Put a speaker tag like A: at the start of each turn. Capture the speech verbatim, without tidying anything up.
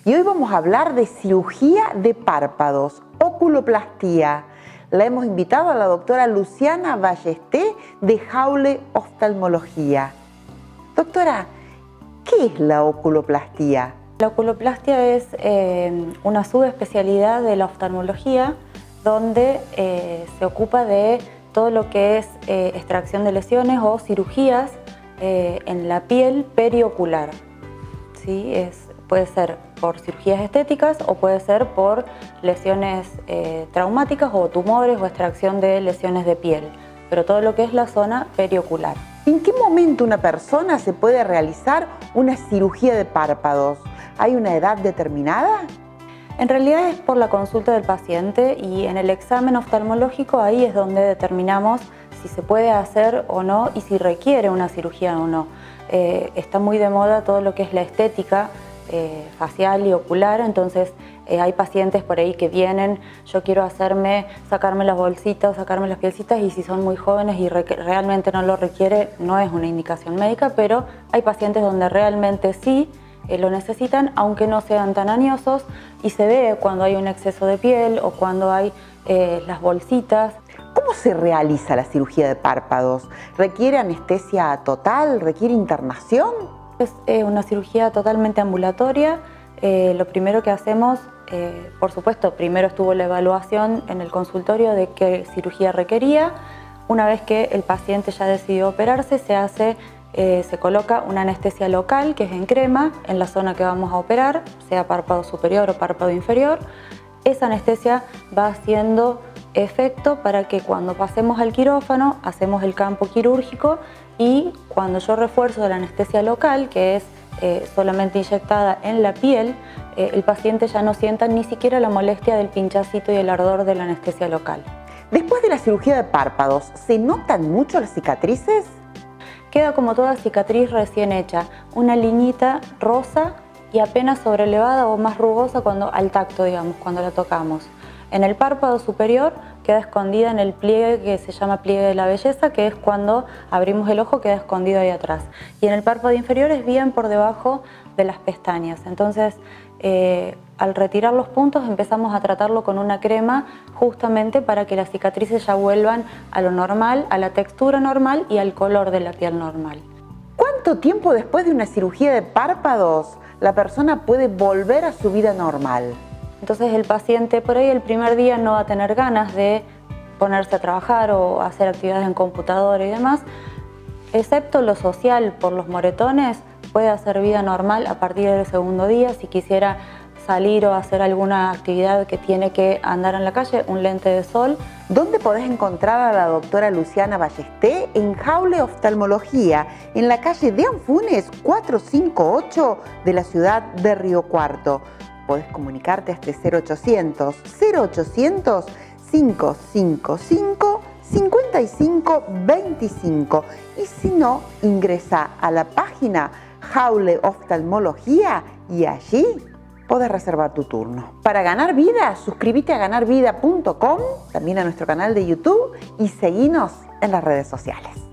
A: Y hoy vamos a hablar de cirugía de párpados, oculoplastía. La hemos invitado a la doctora Luciana Ballesté de Jaule Oftalmología. Doctora, ¿qué es la oculoplastía?
B: La oculoplastia es eh, una subespecialidad de la oftalmología donde eh, se ocupa de todo lo que es eh, extracción de lesiones o cirugías eh, en la piel periocular. ¿Sí? Es, puede ser por cirugías estéticas o puede ser por lesiones eh, traumáticas o tumores o extracción de lesiones de piel, pero todo lo que es la zona periocular.
A: ¿En qué momento una persona se puede realizar una cirugía de párpados? ¿Hay una edad determinada?
B: En realidad es por la consulta del paciente y en el examen oftalmológico ahí es donde determinamos si se puede hacer o no y si requiere una cirugía o no. Eh, está muy de moda todo lo que es la estética eh, facial y ocular, entonces eh, hay pacientes por ahí que vienen, yo quiero hacerme, sacarme las bolsitas, sacarme las pielcitas, y si son muy jóvenes y re realmente no lo requiere, no es una indicación médica, pero hay pacientes donde realmente sí Eh, lo necesitan, aunque no sean tan añosos, y se ve cuando hay un exceso de piel o cuando hay eh, las bolsitas.
A: ¿Cómo se realiza la cirugía de párpados? ¿Requiere anestesia total? ¿Requiere internación?
B: Es eh, una cirugía totalmente ambulatoria. Eh, lo primero que hacemos, eh, por supuesto, primero estuvo la evaluación en el consultorio de qué cirugía requería. Una vez que el paciente ya decidió operarse, se hace Eh, se coloca una anestesia local, que es en crema, en la zona que vamos a operar, sea párpado superior o párpado inferior. Esa anestesia va haciendo efecto para que cuando pasemos al quirófano, hacemos el campo quirúrgico, y cuando yo refuerzo de la anestesia local, que es eh, solamente inyectada en la piel, eh, el paciente ya no sienta ni siquiera la molestia del pinchacito y el ardor de la anestesia local.
A: Después de la cirugía de párpados, ¿se notan mucho las cicatrices?
B: Queda como toda cicatriz recién hecha, una liñita rosa y apenas sobrelevada o más rugosa cuando, al tacto, digamos, cuando la tocamos. En el párpado superior queda escondida en el pliegue que se llama pliegue de la belleza, que es cuando abrimos el ojo, queda escondido ahí atrás. Y en el párpado inferior es bien por debajo de las pestañas. Entonces, eh, al retirar los puntos empezamos a tratarlo con una crema justamente para que las cicatrices ya vuelvan a lo normal, a la textura normal y al color de la piel normal.
A: ¿Cuánto tiempo después de una cirugía de párpados la persona puede volver a su vida normal?
B: Entonces el paciente por ahí el primer día no va a tener ganas de ponerse a trabajar o hacer actividades en computadora y demás, excepto lo social por los moretones. Puede hacer vida normal a partir del segundo día. Si quisiera salir o hacer alguna actividad que tiene que andar en la calle, un lente de sol.
A: ¿Dónde podés encontrar a la doctora Luciana Ballesté? En Jaule Oftalmología, en la calle de Anfunes cuatrocientos cincuenta y ocho de la ciudad de Río Cuarto. Podés comunicarte a este cero ochocientos, cero ochocientos, cinco cinco cinco, cinco cinco dos cinco. Y si no, ingresa a la página Jaule Oftalmología y allí podés reservar tu turno. Para ganar vida, suscríbete a ganar vida punto com, también a nuestro canal de YouTube, y seguinos en las redes sociales.